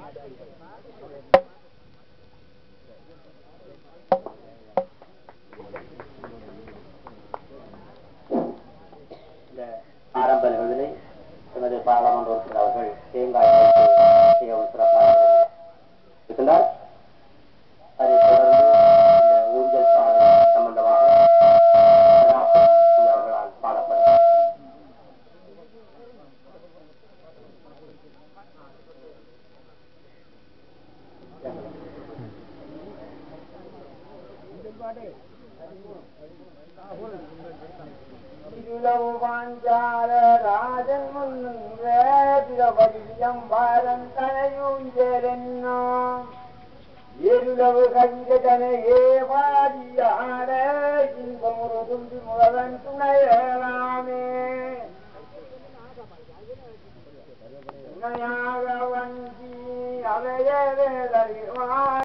ஆரம்ப நிகழ்விலே எமது பாராளுமன்ற உறுப்பினர் அவர்கள் தேங்காய் செய்யவும் சிறப்பாக இருக்கின்றார். அதைத் தொடர்ந்து இந்த ஊஞ்சல் பாடல் சம்பந்தமாக அவர்களால் பாடப்பட்டார். பாஞ்சால ராஜன் முன்னிரம் பாரன் தனையூஞ்சென்னோ எருளவு கஞ்சதனையே பாடியாட இன்பமுறு தும்பி முதவன் துணையலாமே துணையாக வஞ்சி அவையவே